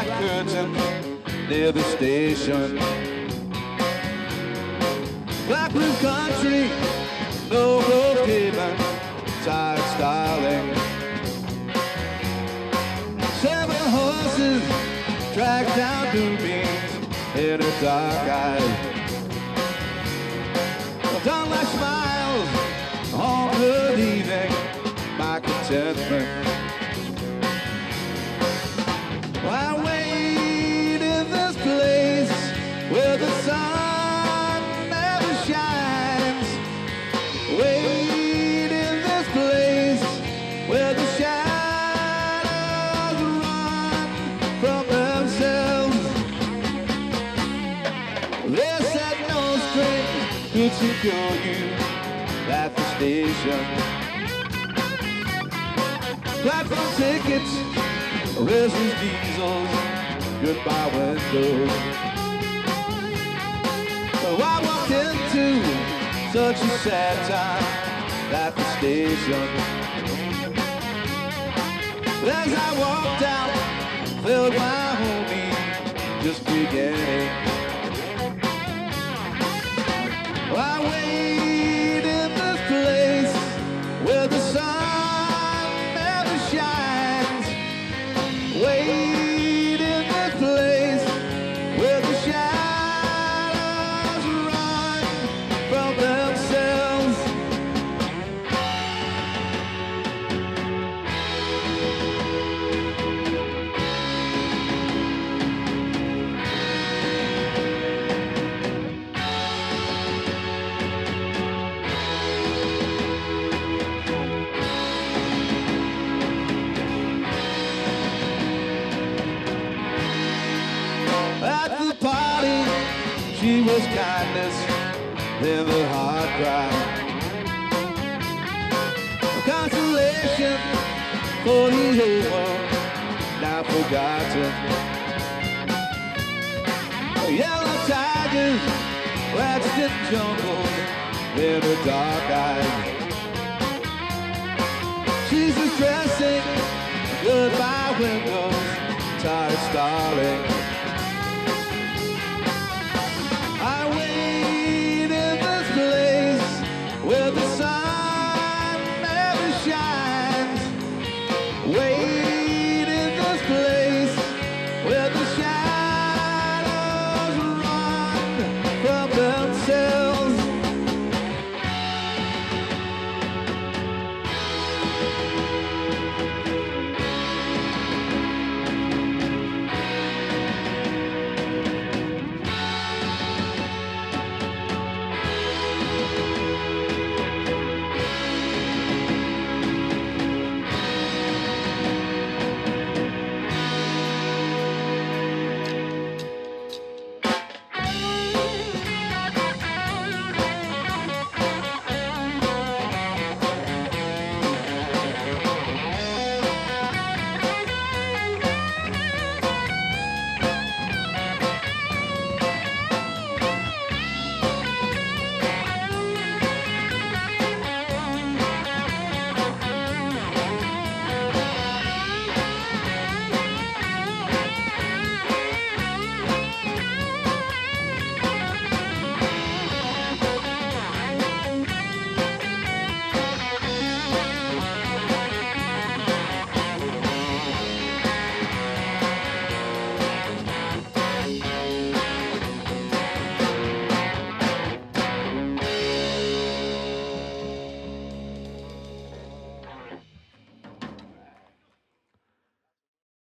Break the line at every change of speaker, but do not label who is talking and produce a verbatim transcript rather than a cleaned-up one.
black curtain near the station. Black roof country, no road pavement, tired styling. Seven horses drag down new beams in a dark eye. Done like smiles on her leaving my contentment. I wait in this place where the sun never shines. Wait in this place where the shadows run from themselves. They said no string could secure you at the station. Platform tickets, restless diesels, goodbye windows. So I walked into such a sad time at the station. As I walked out, felt my homie just beginning. I wait in this place where the sun never shines. Wait in this place where the shadows run from themselves. At the party, she was kindness, then the hard cry. Consolation for the over, now forgotten. Yellow tigers, rats in jungles, in the dark eyes. She's just dressing, goodbye windows, tired starling.